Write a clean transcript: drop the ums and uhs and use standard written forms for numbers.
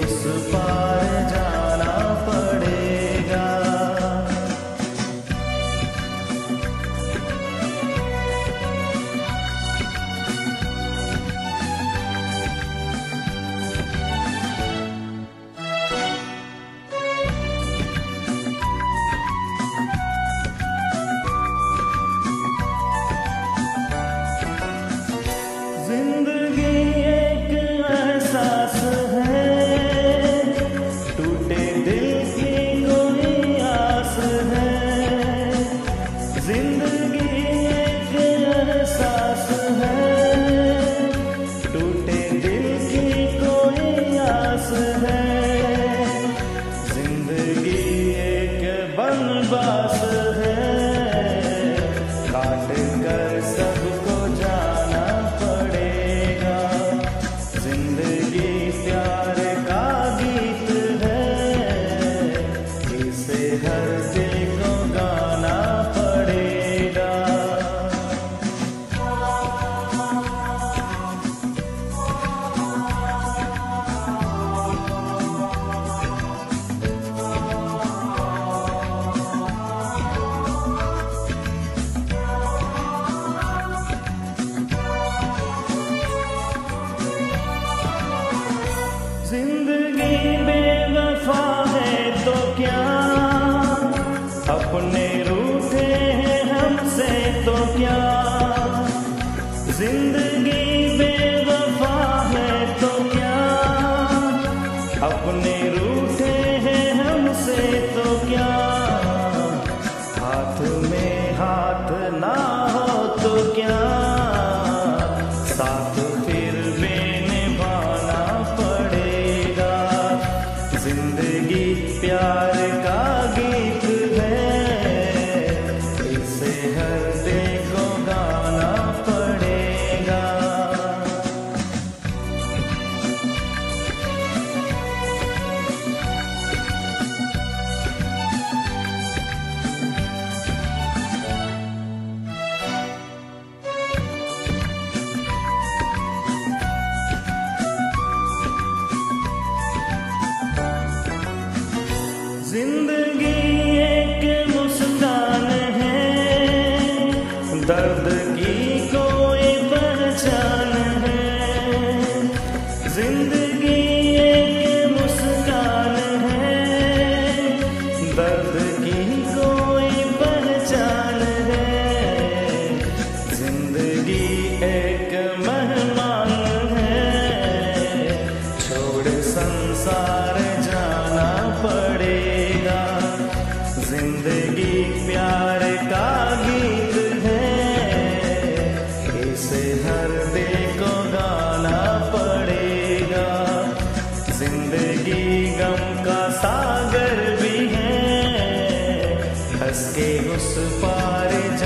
उस पार जाना पड़ेगा। जिंदगी एक एहसास है, टूटे दिल की कोई आस है। जिंदगी एक एहसास है, टूटे दिल की कोई आस है। जिंदगी एक बनवास है, काट कर सबको जाना पड़ेगा। जिंदगी प्यार का गीत है, इसे हर दिल को गाना पड़ेगा। जिंदगी बेवफा है तो क्या, अपने रूठे हैं हमसे तो क्या। जिंदगी बेवफा है तो क्या, अपने रूठे हैं हमसे तो क्या। हाथ में हाथ ना हो तो क्या, साथ फिर निभाना पड़ेगा। जिंदगी प्यार का गीत है, इसे हर दिल को गाना पड़ेगा। जिंदगी एक मुस्कान है, दर्द की कोई पहचान है। जिंदगी एक मुस्कान है, दर्द की कोई पहचान है। जिंदगी एक मेहमान है, छोड़ संसार जाना पड़ेगा। जिंदगी प्यार का गीत है, इसे हर दिल को गाना पड़ेगा। जिंदगी गम का सागर भी है, हंस के उस पार